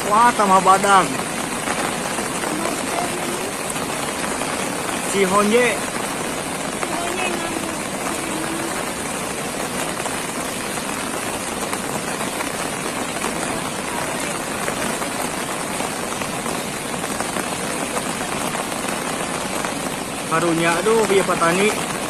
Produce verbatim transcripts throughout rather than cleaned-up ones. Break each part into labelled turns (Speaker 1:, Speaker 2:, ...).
Speaker 1: Wah, tambah badang. Si Honje. Karunya, aduh, biar petani.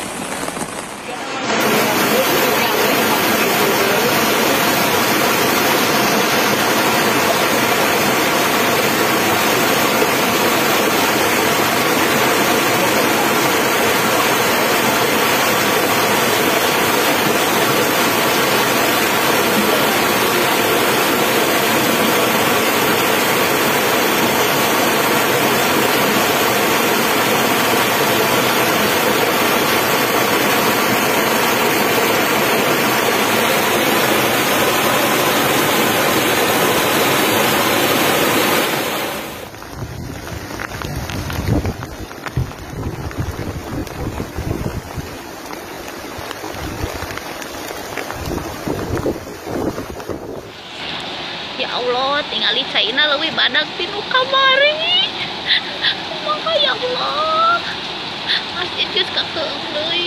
Speaker 2: Ya Allah, tinggal di China lebih badak tinu kamari. Maka ya Allah, masih geus kakeung deui.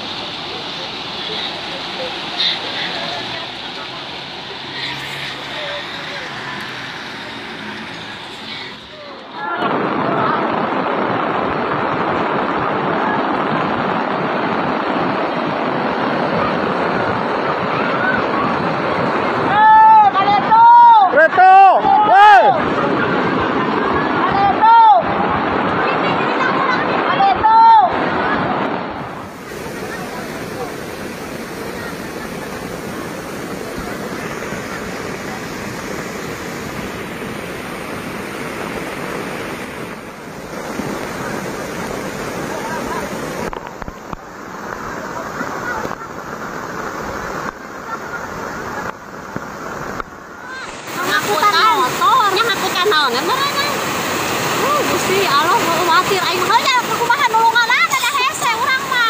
Speaker 3: Oh, Gusti Allah khawatir aing heunya kumaha nulungan ada hese urang mah.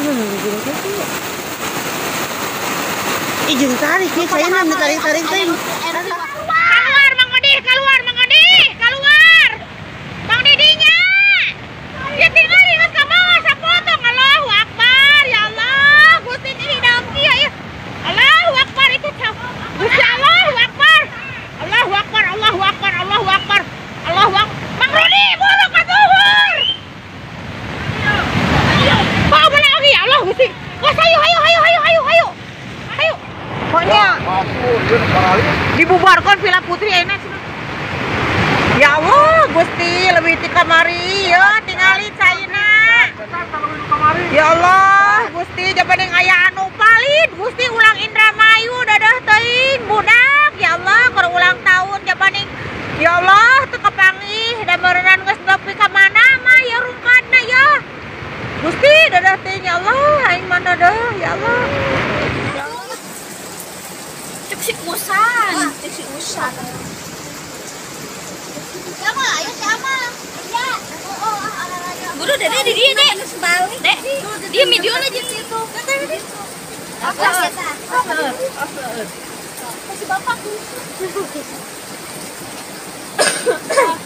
Speaker 4: Ih jeung tarik nih saya mah tarik-tarik teh.
Speaker 3: Keluar Mang Odi, keluar Mang Odi, keluar. Bang Didinya. Ya tinggal ingat ka bawah sapotong. Allahu Akbar. Ya Allah, Gusti hidang kieu ya. Allahu Akbar itu Gusti Allahu Akbar. Allahu Akbar, Allahu Akbar, Allahu Akbar. Allahu Akbar. Mang Rudi, buru ka zuhur. Bawa balik lagi, ya Allah Gusti. Wes ayo, ayo, ayo, ayo, ayo, ayo. Ayo. Pokoknya dibubarkan Villa Putri enak sih. Ya Allah, Gusti lebih di kamari ya, tinggalin China. Ya Allah, Gusti jabaning aya anu palit, Gusti ulang Indramayu dadah teuing budak. Ya Allah, keur ulang tahun jabaning. Ya Allah, teu kapangih da meureunana geus nepi ka mana mah ya rungkadna ya. Gusti dadah teuing ya Allah, aing mah dadah ya Allah.
Speaker 2: Cek si usan, cek si usan.
Speaker 3: Ya mah, ayo si Amal. Ya. Oh, oh,
Speaker 2: Buru Dede di dia, Dek. Dek, dia video aja situ.
Speaker 3: apa ya, Ta? Kasih Bapak.